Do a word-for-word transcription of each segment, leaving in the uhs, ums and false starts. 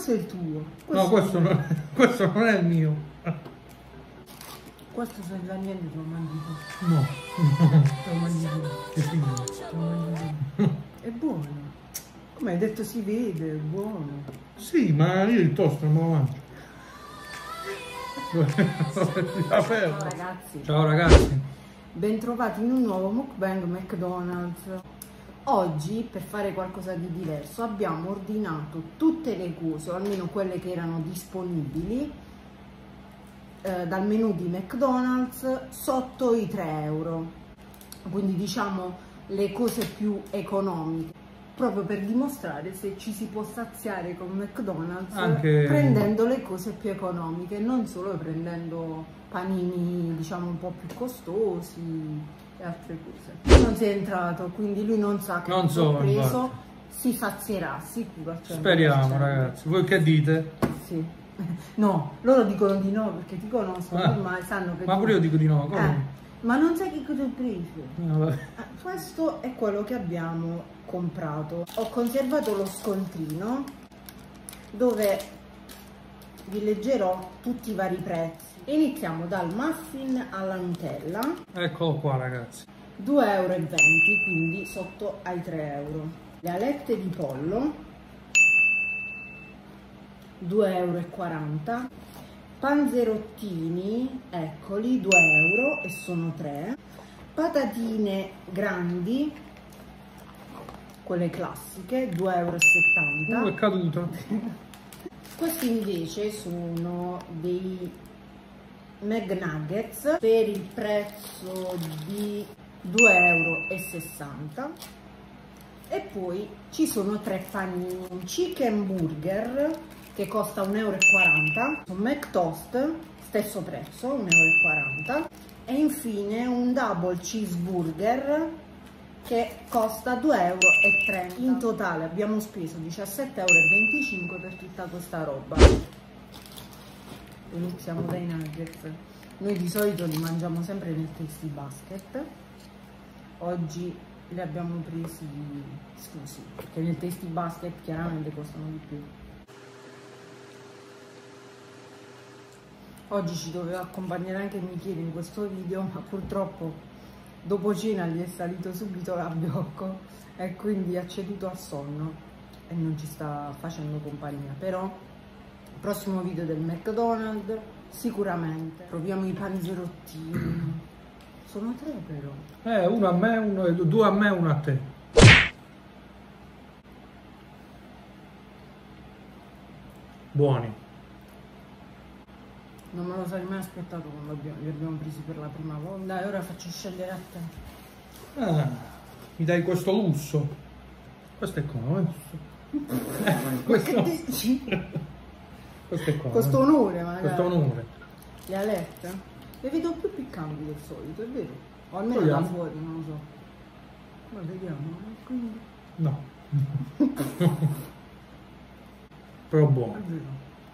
questo è il tuo. Questo no, questo non, è, questo non è il mio. Questo senza niente te lo mangi tu. No. Te lo mangi tu. Che figo. Te lo mangi tu. È buono. Come hai detto si vede, è buono. Sì, ma io il toast non me lo mangio. Ciao ragazzi. Ciao ragazzi. Bentrovati in un nuovo mukbang McDonald's. Oggi, per fare qualcosa di diverso, abbiamo ordinato tutte le cose, o almeno quelle che erano disponibili, eh, dal menù di McDonald's sotto i tre euro. Quindi diciamo le cose più economiche, proprio per dimostrare se ci si può saziare con McDonald's anche prendendo le cose più economiche, non solo prendendo panini diciamo un po' più costosi e altre cose. Lui non si è entrato, quindi lui non sa che non cosa so, ho preso, infatti. Si sazierà sicuro. Speriamo ragazzi, voi che dite? Sì. No, loro dicono di no perché ti conoscono, ah, ormai sanno che ma tu... pure io dico di no, come? Eh. Ma non sai che cosa ho preso? No, questo è quello che abbiamo comprato. Ho conservato lo scontrino dove vi leggerò tutti i vari prezzi. Iniziamo dal muffin alla Nutella. Eccolo qua ragazzi. due e venti euro, quindi sotto ai tre euro. Le alette di pollo due e quaranta euro. Panzerottini, eccoli, due euro e sono tre. Patatine grandi, quelle classiche, due e settanta euro. Oh, è caduto. Questi invece sono dei McNuggets per il prezzo di due e sessanta euro. E poi ci sono tre panini. Un chicken burger che costa un e quaranta euro, un McToast, stesso prezzo, un e quaranta euro, e infine un double cheeseburger che costa due e trenta euro. In totale abbiamo speso diciassette e venticinque euro per tutta questa roba. Iniziamo dai nuggets. Noi di solito li mangiamo sempre nel Tasty Basket, oggi li abbiamo presi scusi perché nel Tasty Basket chiaramente costano di più. Oggi ci doveva accompagnare anche Michele in questo video, ma purtroppo dopo cena gli è salito subito l'abbiocco e quindi ha ceduto al sonno e non ci sta facendo compagnia. Però il prossimo video del McDonald's sicuramente proviamo i panzerottini. Sono tre però. Eh, uno a me, uno, due a me e uno a te. Buoni. Non me lo sarei mai aspettato quando abbiamo, li abbiamo presi per la prima volta. Dai, ora faccio scegliere a te. Ah, mi dai questo lusso. Questo è come? Eh, questo... questo è qua. Questo onore magari. Questo onore. Le alette? Le vedo più piccanti del solito, è vero? O almeno da fuori, non lo so. Ma vediamo. Quindi... No. Però buono. È vero.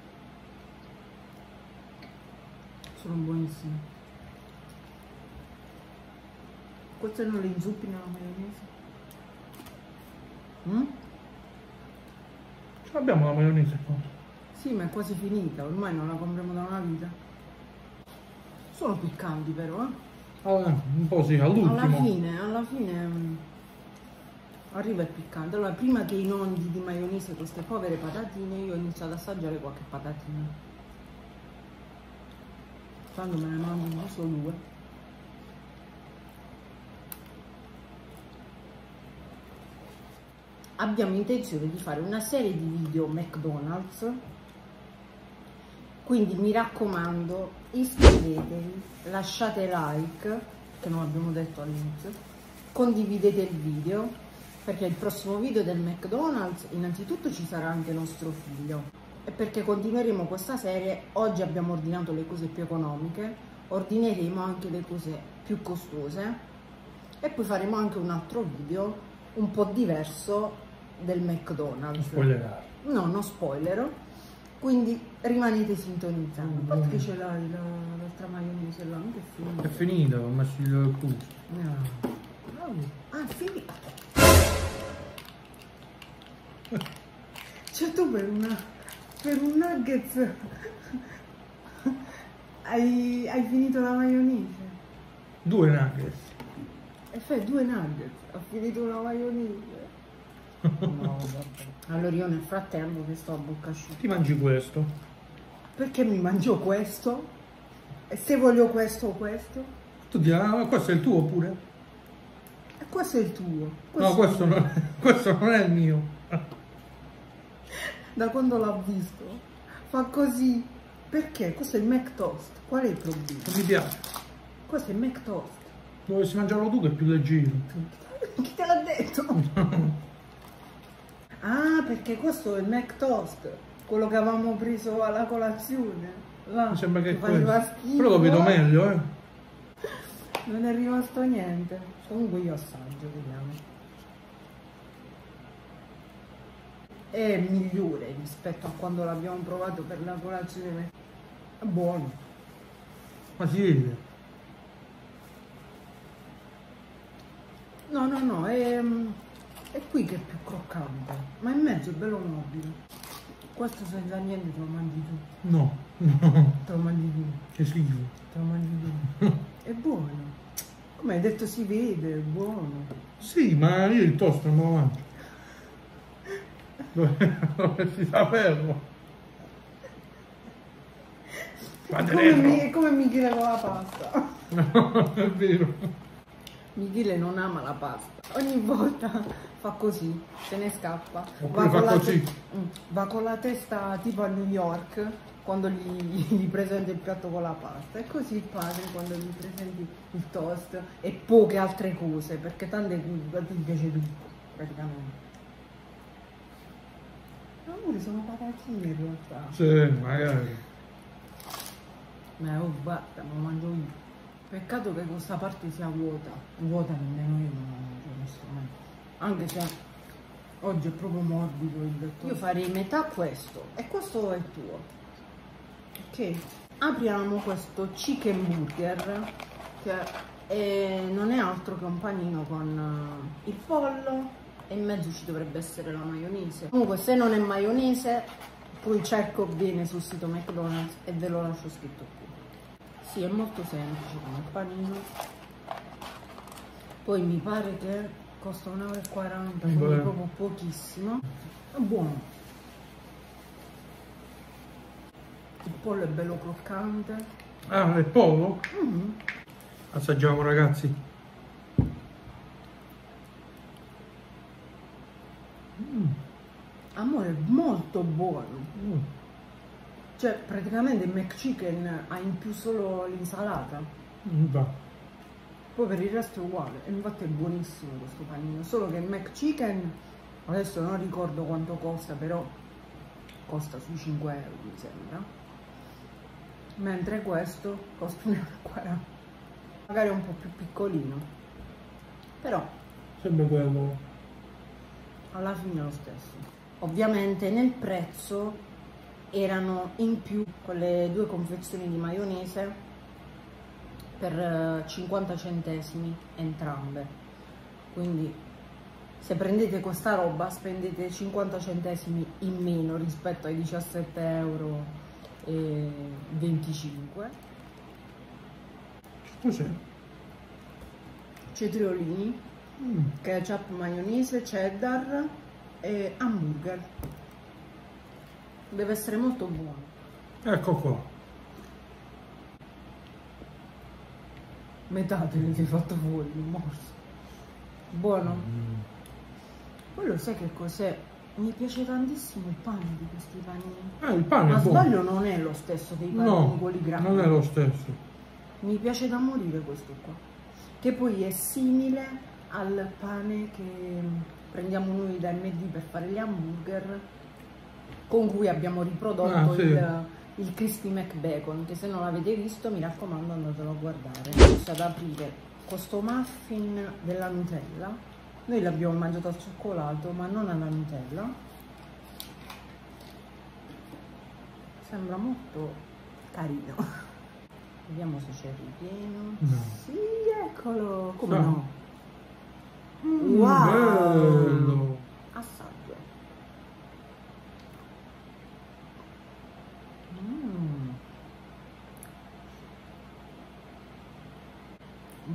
Sono buonissime. Queste non le inzuppi nella maionese? Mm? Abbiamo la maionese qua. Sì, ma è quasi finita, ormai non la compriamo da una vita. Sono piccanti però, eh? Allora, un po' sì, all'ultimo. Alla fine, alla fine um, arriva il piccante. Allora, prima che inondi di maionese queste povere patatine, io ho iniziato ad assaggiare qualche patatina. Quando me ne mangio solo due. Abbiamo intenzione di fare una serie di video McDonald's, quindi mi raccomando iscrivetevi, lasciate like, che non abbiamo detto all'inizio, condividete il video, perché il prossimo video del McDonald's innanzitutto ci sarà anche nostro figlio. E perché continueremo questa serie, oggi abbiamo ordinato le cose più economiche, ordineremo anche le cose più costose e poi faremo anche un altro video un po' diverso del McDonald's. Non spoilerare. No, non spoilerò, quindi rimanete sintonizzati. A parte che ce l'hai l'altra maionese là, non è finita. È finita, ho messo il culo. No. Ah, è finita. Cioè tu per una... per un nuggets hai, hai finito la maionese. Due nuggets. E fai due nuggets, ho finito la maionese. No, vabbè. Allora io nel frattempo che sto a bocca asciutta. Ti mangi questo? Perché mi mangio questo? E se voglio questo o questo? Tu dici, ah, questo è il tuo pure? E questo è il tuo. Questo no, questo non, è, questo non è il mio. Da quando l'ho visto fa così. Perché? Questo è il McToast. Qual è il problema? Non mi piace. Questo è il McToast. Dovresti mangiarlo tu che è più leggero. Chi te l'ha detto? Ah, perché questo è il McToast, quello che avevamo preso alla colazione. Là, mi sembra che è questo. Schifo. Però lo vedo meglio, eh. Non è rimasto niente. Comunque io assaggio, vediamo. È migliore rispetto a quando l'abbiamo provato per la colazione. È buono. Ma si vede. No, no, no, è, è qui che è più croccante, ma in mezzo è bello morbido. Questo senza niente te lo mangi tu. No, no. Te lo mangi tu. Che schifo. Te lo mangi tu. È buono. Come hai detto si vede, è buono. Sì, ma io il toast non lo mangio. Dovresti saperlo. Come, mi, come Michele con la pasta. No, è vero. Michele non ama la pasta, ogni volta fa così, se ne scappa. Va con, la così. va con la testa tipo a New York quando gli, gli presenta il piatto con la pasta, e così il padre quando gli presenti il toast e poche altre cose, perché tante cose ti piace tutto praticamente. Amore, sono patatine in realtà. Sì, magari. Ma oh, guarda, me lo mangio io. Peccato che questa parte sia vuota, vuota nemmeno io non la mangio onestamente, anche se oggi è proprio morbido il detto. Io farei metà questo e questo è il tuo. Ok, apriamo questo chicken burger che è, non è altro che un panino con il pollo e in mezzo ci dovrebbe essere la maionese. Comunque se non è maionese poi cerco bene sul sito McDonald's e ve lo lascio scritto qui. Sì, è molto semplice come panino. Poi mi pare che costa un euro e quaranta, quindi Beh. proprio pochissimo. È buono. Il pollo è bello croccante. Ah, è pollo? Mm-hmm. Assaggiamo, ragazzi. Mm. Amore, è molto buono. Mm. Cioè, praticamente il McChicken ha in più solo l'insalata. Mm, va. Poi per il resto è uguale. E infatti è buonissimo questo panino. Solo che il McChicken, adesso non ricordo quanto costa, però costa sui cinque euro mi sembra. Mentre questo costa un euro e quaranta. Magari è un po' più piccolino. Però Sembra quello. alla fine è lo stesso. Ovviamente nel prezzo erano in più quelle due confezioni di maionese per cinquanta centesimi entrambe, quindi se prendete questa roba spendete cinquanta centesimi in meno rispetto ai diciassette euro e venticinque. Cos'è? Cetriolini, Mm. ketchup, maionese, cheddar e hamburger. Deve essere molto buono. Ecco qua. Metà te ne sei fatto fuori, un morso. Buono. Mm. Poi lo sai che cos'è? Mi piace tantissimo il pane di questi panini. Ah, il pane Ma è buono. sbaglio non è lo stesso dei panini No, quelli grandi. non è lo stesso. Mi piace da morire questo qua. Che poi è simile al pane che prendiamo noi da M D per fare gli hamburger, con cui abbiamo riprodotto Ah, sì. il, il Crispy McBacon, che se non l'avete visto mi raccomando andatelo a guardare. Adesso ad aprire questo muffin della Nutella. Noi l'abbiamo mangiato al cioccolato ma non alla Nutella. Sembra molto carino. Vediamo se c'è il ripieno. No. Sì, eccolo. Come No. no? Mm, Wow. bello. Assaggio.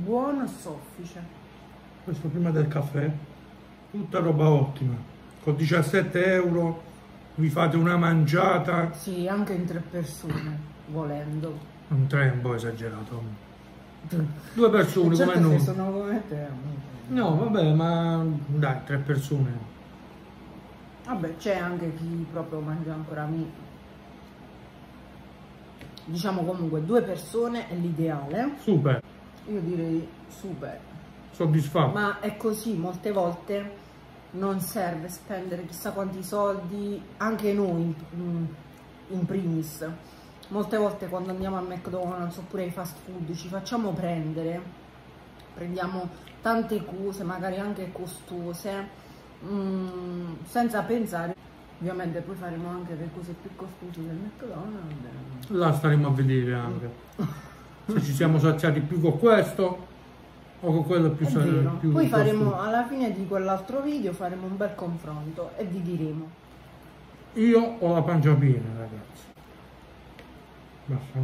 buono e soffice. Questo prima del caffè, tutta roba ottima. Con diciassette euro vi fate una mangiata. Sì, anche in tre persone, volendo. Un tre è un po' esagerato. Due persone Certo come se noi. sono come te. No, vabbè, ma dai, tre persone. Vabbè, c'è anche chi proprio mangia ancora meno. Diciamo comunque due persone è l'ideale. Super, Io direi super. soddisfatto. Ma è così, molte volte non serve spendere chissà quanti soldi, anche noi in, in primis. Molte volte quando andiamo al McDonald's oppure ai fast food ci facciamo prendere, prendiamo tante cose, magari anche costose, Mm, senza pensare, ovviamente poi faremo anche le cose più costose del McDonald's. Là staremo a vedere anche se ci siamo saziati più con questo o con quello più, È vero. più Poi costoso. faremo alla fine di quell'altro video faremo un bel confronto e vi diremo. Io ho la pancia piena, ragazzi. Basta.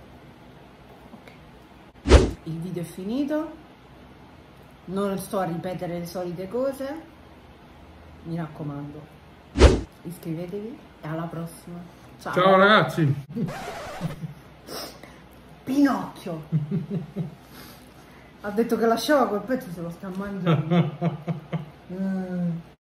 Il video è finito, non sto a ripetere le solite cose. Mi raccomando, iscrivetevi e alla prossima. Ciao, Ciao ragazzi. Pinocchio ha detto che lasciava quel pezzo, se lo sta mangiando. Mm.